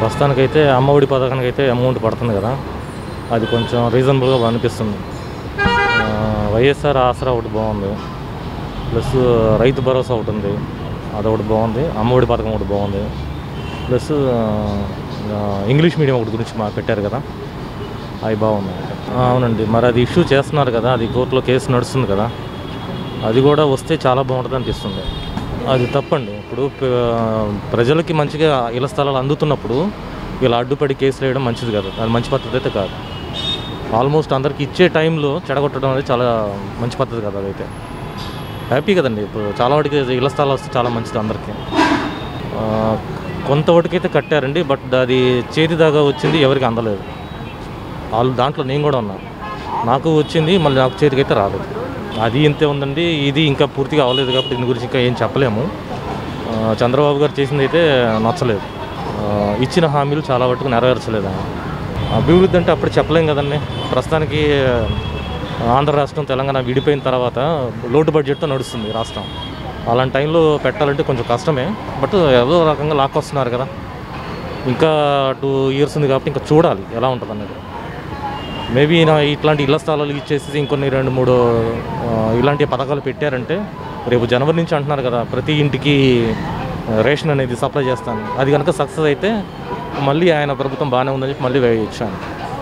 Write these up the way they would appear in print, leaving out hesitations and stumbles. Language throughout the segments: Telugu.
ప్రస్తుతానికైతే అమ్మఒడి పథకానికైతే అమౌంట్ పడుతుంది కదా, అది కొంచెం రీజనబుల్గా అనిపిస్తుంది. వైఎస్ఆర్ ఆసరా ఒకటి బాగుంది, ప్లస్ రైతు భరోసా ఒకటి ఉంది, అదొకటి బాగుంది. అమ్మఒడి పథకం ఒకటి బాగుంది, ప్లస్ ఇంగ్లీష్ మీడియం ఒకటి గురించి పెట్టారు కదా, అవి బాగున్నాయి. అవునండి, మరి అది ఇష్యూ చేస్తున్నారు కదా, అది కోర్టులో కేసు నడుస్తుంది కదా, అది కూడా వస్తే చాలా బాగుంటుంది అనిపిస్తుంది. అది తప్పండి. ఇప్పుడు ప్రజలకి మంచిగా ఇళ్ల స్థలాలు అందుతున్నప్పుడు ఇలా అడ్డుపడి కేసులు వేయడం మంచిది కాదు, అది మంచి పద్ధతి అయితే కాదు. ఆల్మోస్ట్ అందరికి ఇచ్చే టైంలో చెడగొట్టడం అనేది చాలా మంచి పద్ధతి కాదు. అదైతే హ్యాపీ కదండి. ఇప్పుడు చాలా వాటికి ఇళ్ల స్థలాలు వస్తే చాలా మంచిది అందరికీ. కొంతవరకైతే కట్టారండి, బట్ అది చేతి దాకా వచ్చింది ఎవరికి అందలేదు. వాళ్ళు దాంట్లో నేను కూడా ఉన్నా, నాకు వచ్చింది, మళ్ళీ నాకు చేతికైతే రాలేదు. అది ఇంతే ఉందండి. ఇది ఇంకా పూర్తిగా అవ్వలేదు కాబట్టి దీని గురించి ఇంకా ఏం చెప్పలేము. చంద్రబాబు గారు చేసింది అయితే నచ్చలేదు. ఇచ్చిన హామీలు చాలా వరకు నెరవేర్చలేదు. అభివృద్ధి అంటే అప్పుడు చెప్పలేం కదండి. ప్రస్తుతానికి ఆంధ్ర రాష్ట్రం తెలంగాణ విడిపోయిన తర్వాత లోటు బడ్జెట్తో నడుస్తుంది రాష్ట్రం. అలాంటి టైంలో పెట్టాలంటే కొంచెం కష్టమే, బట్ ఏదో రకంగా లాక్కొస్తున్నారు కదా. ఇంకా 2 years ఉంది కాబట్టి ఇంకా చూడాలి ఎలా ఉంటుంది అన్నది. మేబీ ఇట్లాంటి ఇళ్ల స్థలాలు ఇచ్చేసి ఇంకొన్ని 2-3 ఇలాంటి పథకాలు పెట్టారంటే, రేపు జనవరి నుంచి అంటున్నారు కదా ప్రతి ఇంటికి రేషన్ అనేది సప్లై చేస్తాను, అది కనుక సక్సెస్ అయితే మళ్ళీ ఆయన ప్రభుత్వం బాగానే ఉందని చెప్పి మళ్ళీ వేయించాను.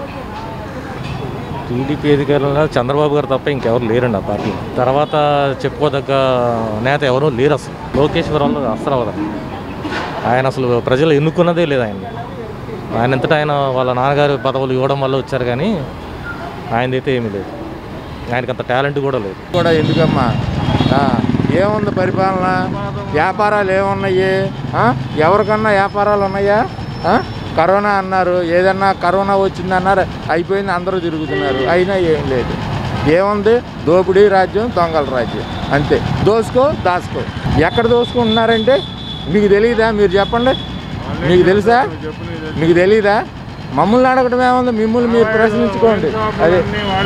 టీడీపీ అధికారులు చంద్రబాబు గారు తప్ప ఇంకెవరు లేరండి ఆ పార్టీ. తర్వాత చెప్పుకోదగ్గ నేత ఎవరూ లేరు అసలు. లోకేశ్వరరావు అసలు అవ్వదు. ఆయన అసలు ప్రజలు ఎన్నుకున్నదే లేదు. ఆయన ఎంతటా ఆయన వాళ్ళ నాన్నగారి పదవులు ఇవ్వడం వల్ల వచ్చారు, కానీ ఆయనదైతే ఏమీ లేదు. ఆయనకి అంత టాలెంట్ కూడా లేదు. కూడా ఎందుకమ్మా, ఏముంది పరిపాలన? వ్యాపారాలు ఏమున్నాయి? ఎవరికన్నా వ్యాపారాలు ఉన్నాయా? కరోనా అన్నారు, ఏదన్నా కరోనా వచ్చిందన్నారు, అయిపోయింది, అందరూ తిరుగుతున్నారు, అయినా ఏం లేదు. ఏముంది? దోపిడీ రాజ్యం, దొంగల రాజ్యం, అంతే. దోసుకో దాసుకో. ఎక్కడ దోసుకుంటున్నారంటే మీకు తెలియదా? మీరు చెప్పండి, మీకు తెలుసా? మీకు తెలీదా? మమ్మల్ని అడగడం ఏముంది? మిమ్మల్ని మీరు ప్రశ్నించుకోండి. అదే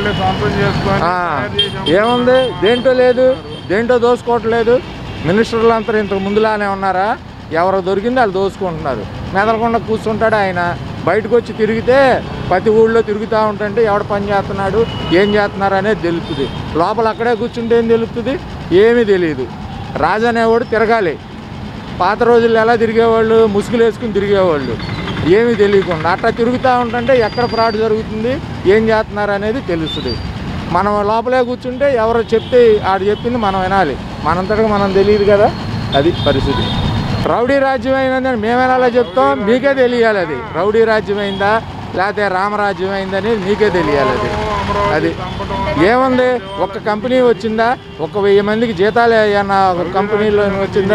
ఏముంది? దేంటో లేదు, దేంటో దోసుకోవట్లేదు. మినిస్టర్లు అంతా ఇంతకు ముందులానే ఉన్నారా? ఎవరు దొరికింది వాళ్ళు దోసుకుంటున్నారు. మెదలకుండా కూర్చుంటాడు ఆయన. బయటకు వచ్చి తిరిగితే ప్రతి ఊళ్ళో తిరుగుతూ ఉంటుంటే ఎవడ పని చేస్తున్నాడు, ఏం చేస్తున్నారు అనేది తెలుస్తుంది. లోపల అక్కడే కూర్చుంటే ఏం తెలుస్తుంది? ఏమీ తెలియదు. రాజు అనేవాడు తిరగాలి. పాత రోజుల్లో ఎలా తిరిగేవాళ్ళు? ముసుగులు వేసుకుని తిరిగేవాళ్ళు, ఏమీ తెలియకుండా. అట్లా తిరుగుతూ ఉంటుంటే ఎక్కడ ఫ్రాడ్ జరుగుతుంది, ఏం చేస్తున్నారు అనేది తెలుస్తుంది. మనం లోపలే కూర్చుంటే ఎవరో చెప్తే ఆడు చెప్పింది మనం వినాలి. మనంతటా మనం తెలియదు కదా, అది పరిస్థితి. రౌడీ రాజ్యం అయిందని మేమైనా అలా చెప్తాం, మీకే తెలియాలి అది రౌడీ రాజ్యం అయిందా లేకపోతే రామరాజ్యం అయిందని మీకే తెలియాలి. అది ఏముంది? ఒక్క కంపెనీ వచ్చిందా? 1000 మందికి జీతాలు ఏమన్నా ఒక కంపెనీలో వచ్చిందా?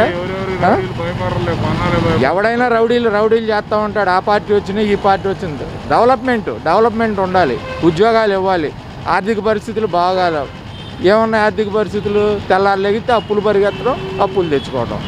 ఎవడైనా రౌడీలు చేస్తూ ఉంటాడు. ఆ పార్టీ వచ్చినా ఈ పార్టీ వచ్చింది. డెవలప్మెంట్ ఉండాలి, ఉద్యోగాలు ఇవ్వాలి. ఆర్థిక పరిస్థితులు బాగాలేవు. ఏమన్నా ఆర్థిక పరిస్థితులు? తెల్లారు లెగితే అప్పులు పరిగెత్తడం, అప్పులు తెచ్చుకోవడం,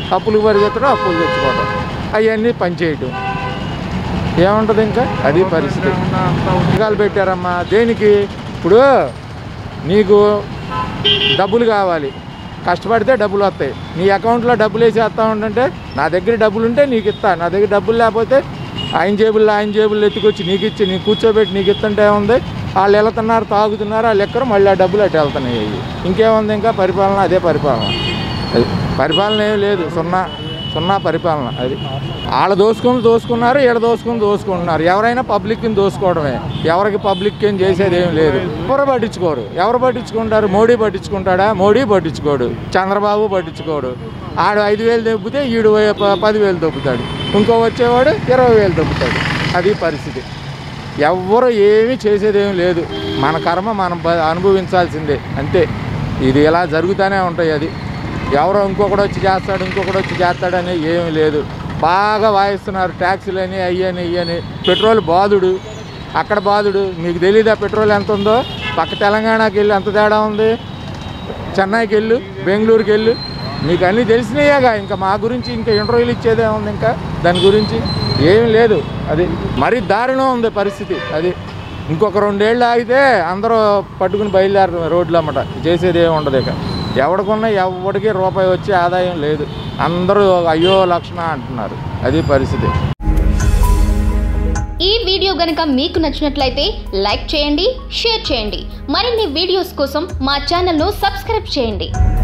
అవన్నీ పనిచేయటం. ఏముంటుంది ఇంకా? అది పరిస్థితి. పథకాలు పెట్టారమ్మా దేనికి? ఇప్పుడు నీకు డబ్బులు కావాలి, కష్టపడితే డబ్బులు వస్తాయి. నీ అకౌంట్లో డబ్బులు వేసేస్తా ఉంటుంటే, నా దగ్గర డబ్బులు ఉంటే నీకు ఇస్తా, నా దగ్గర డబ్బులు లేకపోతే ఆయన జేబుల్లో ఎత్తుకొచ్చి నీకు ఇచ్చి, నీకు కూర్చోబెట్టి నీకు ఇస్తుంటే ఏముంది? వాళ్ళు వెళ్తున్నారు, తాగుతున్నారు, వాళ్ళు ఎక్కరు, మళ్ళీ ఆ డబ్బులు అటు వెళ్తున్నాయి. ఇంకేముంది ఇంకా? పరిపాలన అదే పరిపాలన. అది పరిపాలన ఏం లేదు, సున్నా పరిపాలన. అది వాళ్ళు దోసుకున్నారు, ఈడ దోసుకుంటున్నారు. ఎవరైనా పబ్లిక్ని దోసుకోవడమే, ఎవరికి పబ్లిక్ ఏం చేసేది ఏం లేదు. ఎవరు పట్టించుకుంటారు? మోడీ పట్టించుకుంటాడా? మోడీ పట్టించుకోడు. చంద్రబాబు పట్టించుకోడు. ఆడు 5000 దొబ్బితే ఈడు 10,000 దొబ్బుతాడు, ఇంకో వచ్చేవాడు 20,000 దొబ్బుతాడు. అది పరిస్థితి. ఎవ్వరు ఏమీ చేసేదేం లేదు. మన కర్మ మనం అనుభవించాల్సిందే, అంతే. ఇది ఇలా జరుగుతూనే ఉంటాయి. అది ఎవరో ఇంకొకటి వచ్చి చేస్తాడని ఏమీ లేదు. బాగా వాయిస్తున్నారు ట్యాక్సీలని, అయ్యని. పెట్రోల్ బాధుడు, అక్కడ బాధుడు. మీకు తెలీదా పెట్రోల్ ఎంత ఉందో? పక్క తెలంగాణకి వెళ్ళి ఎంత తేడా ఉంది, చెన్నైకి వెళ్ళు, బెంగళూరుకి వెళ్ళు, మీకు అన్నీ తెలిసినాయేగా. ఇంకా మా గురించి ఇంకా ఇంటర్వ్యూలు ఇచ్చేదే ఉంది, ఇంకా దాని గురించి ఏమీ లేదు. అది మరీ దారుణం ఉంది పరిస్థితి. అది ఇంకొక 2 ఏళ్ళు ఆగితే అందరూ పట్టుకుని బయలుదేరు రోడ్లు అన్నమాట. చేసేది ఏమి ఉండదు. ఇక ఎవడికి రూపాయి వచ్చే ఆదాయం లేదు. అందరూ అయ్యో లక్షణ అంటున్నారు. అది పరిస్థితి. ఈ వీడియో గనుక మీకు నచ్చినట్లయితే లైక్ చేయండి, షేర్ చేయండి. మరిన్ని వీడియోస్ కోసం మా ఛానల్ను సబ్స్క్రైబ్ చేయండి.